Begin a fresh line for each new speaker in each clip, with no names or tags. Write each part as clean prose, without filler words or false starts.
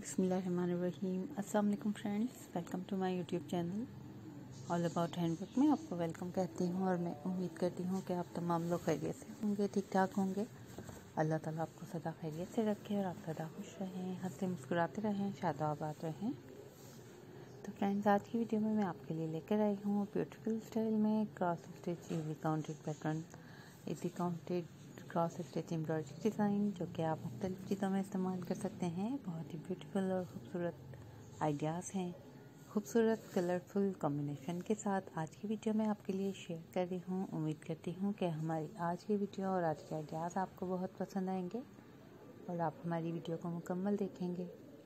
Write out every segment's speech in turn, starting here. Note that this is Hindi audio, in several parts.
बिस्मिल्लाहिर्रहमानिर्रहीम। अस्सलाम वालेकुम friends, welcome to my YouTube channel all about handwork में आपको वेलकम कहती हूँ और मैं उम्मीद करती हूँ कि आप तमाम लोग खैरियत से होंगे, ठीक ठाक होंगे। अल्लाह ताला आपको सदा खैरियत से रखे और आप सदा खुश रहें, हंसते मुस्कुराते रहें, शादाबाद रहें। तो फ्रेंड्स, आज की वीडियो में मैं आपके लिए लेकर आई हूँ ब्यूटीफुल स्टाइल में cross stitch easy counted pattern, easy counted cross stitch embroidery design, जो कि आप मुख्तलिफ चीज़ों में इस्तेमाल कर सकते हैं। बहुत ही ब्यूटीफुल और ख़ूबसूरत आइडियाज़ हैं, खूबसूरत कलरफुल कॉम्बिनेशन के साथ आज की वीडियो में आपके लिए शेयर कर रही हूँ। उम्मीद करती हूँ कि हमारी आज की वीडियो और आज के आइडियाज़ आपको बहुत पसंद आएंगे और आप हमारी वीडियो को मुकम्मल देखेंगे।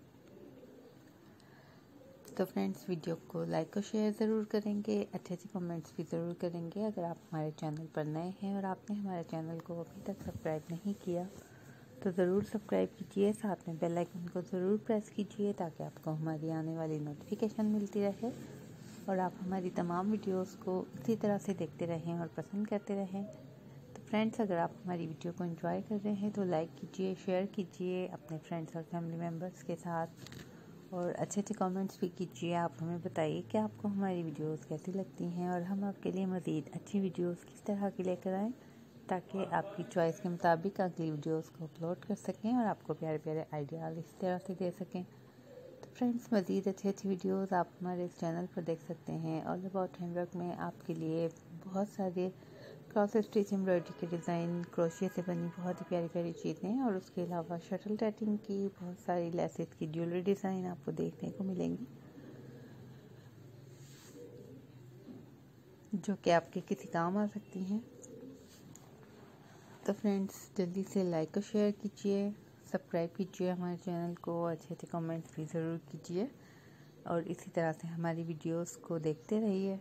तो फ्रेंड्स, वीडियो को लाइक और शेयर ज़रूर करेंगे, अच्छे कमेंट्स भी ज़रूर करेंगे। अगर आप हमारे चैनल पर नए हैं और आपने हमारे चैनल को अभी तक सब्सक्राइब नहीं किया तो ज़रूर सब्सक्राइब कीजिए, साथ में बेल आइकन को ज़रूर प्रेस कीजिए ताकि आपको हमारी आने वाली नोटिफिकेशन मिलती रहे और आप हमारी तमाम वीडियोस को इसी तरह से देखते रहें और पसंद करते रहें। तो फ्रेंड्स, अगर आप हमारी वीडियो को एंजॉय कर रहे हैं तो लाइक कीजिए, शेयर कीजिए अपने फ्रेंड्स और फैमिली मेम्बर्स के साथ और अच्छे कमेंट्स भी कीजिए। आप हमें बताइए कि आपको हमारी वीडियोस कैसी लगती हैं और हम आपके लिए मज़ीद अच्छी वीडियोस किस तरह की लेकर आएँ ताकि आपकी चॉइस के मुताबिक अगली वीडियोस को अपलोड कर सकें और आपको प्यारे प्यारे आइडियाज़ इस तरह से दे सकें। तो फ्रेंड्स, मज़ीद अच्छी वीडियोस आप हमारे इस चैनल पर देख सकते हैं। ऑल अबाउट हैंडवर्क में आपके लिए बहुत सारे क्रॉस स्टिच एम्ब्रॉयडरी के डिज़ाइन, क्रोशिया से बनी बहुत ही प्यारी प्यारी चीज़ें और उसके अलावा शटल टैटिंग की बहुत सारी लेसेस की ज्वेलरी डिज़ाइन आपको देखने को मिलेंगी, जो कि आपके किसी काम आ सकती हैं। तो फ्रेंड्स, जल्दी से लाइक और शेयर कीजिए, सब्सक्राइब कीजिए हमारे चैनल को, अच्छे कमेंट्स भी ज़रूर कीजिए और इसी तरह से हमारी वीडियोस को देखते रहिए।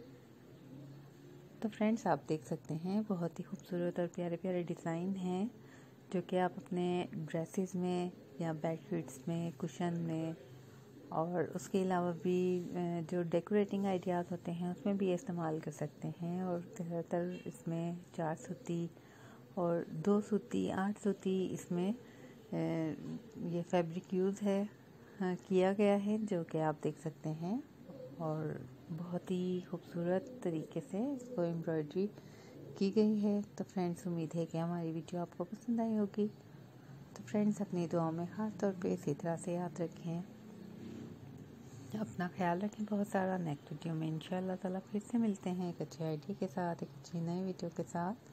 तो फ्रेंड्स, आप देख सकते हैं बहुत ही खूबसूरत और प्यारे प्यारे डिज़ाइन हैं जो कि आप अपने ड्रेसेस में या बेडशीट्स में, कुशन में और उसके अलावा भी जो डेकोरेटिंग आइडियाज़ होते हैं उसमें भी इस्तेमाल कर सकते हैं। और ज़्यादातर इसमें 4 सूती और 2 सूती, 8 सूती इसमें ये फैब्रिक यूज़ है किया गया है, जो कि आप देख सकते हैं और बहुत ही खूबसूरत तरीके से इसको एम्ब्रॉयडरी की गई है। तो फ्रेंड्स, उम्मीद है कि हमारी वीडियो आपको पसंद आई होगी। तो फ्रेंड्स, अपनी दुआओं में ख़ास तौर पे इसी तरह से याद रखें, अपना ख्याल रखें बहुत सारा। नेक्स्ट वीडियो में इंशाअल्लाह ताला फिर से मिलते हैं एक अच्छे आइडिया के साथ, एक अच्छी नई वीडियो के साथ।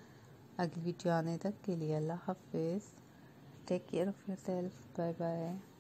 अगली वीडियो आने तक के लिए अल्लाह हाफिज़, take care of yourself, bye bye.